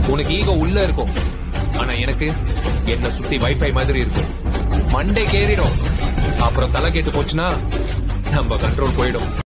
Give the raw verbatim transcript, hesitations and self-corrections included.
உனக்கு ஈகோ உள்ள இருக்கும், ஆனா எனக்கு என்ன சுத்தி வைஃபை மாதிரி இருக்கும். மண்டே கேறிடும், அப்புறம் தலை கேட்டு போச்சுன்னா நம்ம கண்ட்ரோல் போயிடும்.